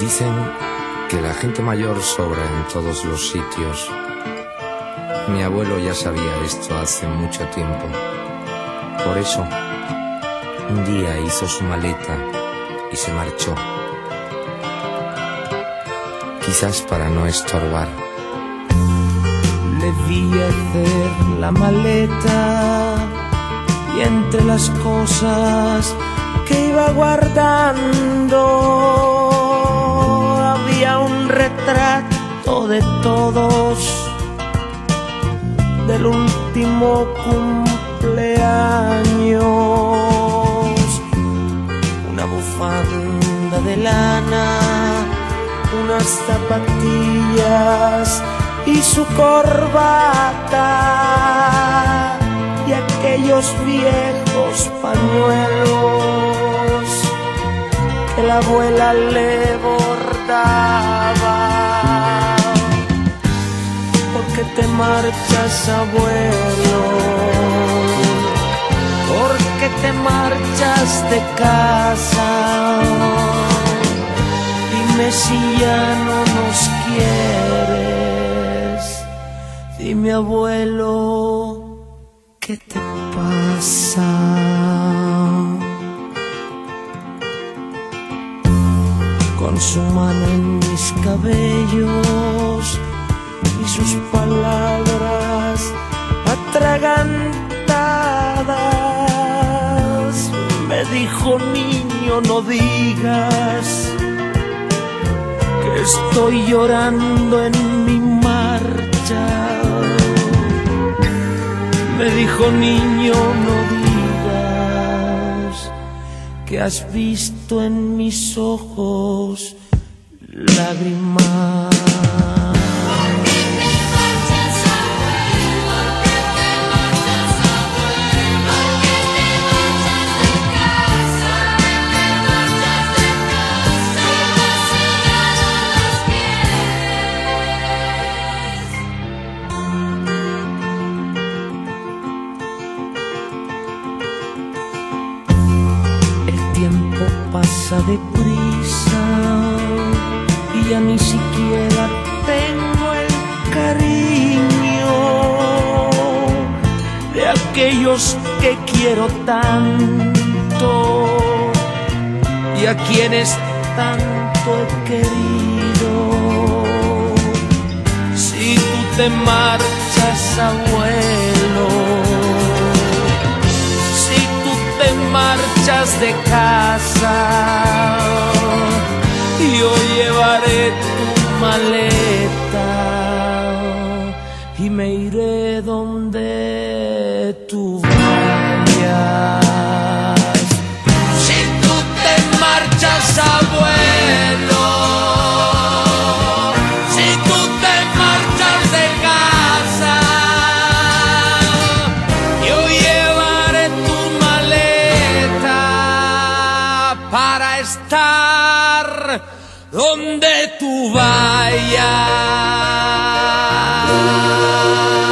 Dicen que la gente mayor sobra en todos los sitios. Mi abuelo ya sabía esto hace mucho tiempo. Por eso, un día hizo su maleta y se marchó. Quizás para no estorbar. Le vi hacer la maleta y entre las cosas que iba guardando había un retrato de todos del último cumpleaños. Una bufanda de lana, unas zapatillas y su corbata y aquellos viejos pañuelos que la abuela le bordaba. ¿Por qué te marchas, abuelo? ¿Por qué te marchas de casa? Dime si ya no nos quieres. Dime, abuelo, ¿qué te pasa? Con su mano en mis cabellos y sus palabras atragantadas me dijo: niño, no digas que estoy llorando en mi marcha. Me dijo: niño, no digas que has visto en mis ojos lágrimas. El tiempo pasa deprisa y ya ni siquiera tengo el cariño de aquellos que quiero tanto y a quienes tanto he querido. Si tú te marchas, abuelo, marchas de casa, yo llevaré tu maleta y me iré donde tú vayas. Si tú te marchas, abuelo, si tú te marchas de casa, yo llevaré tu maleta para estar donde tú vayas.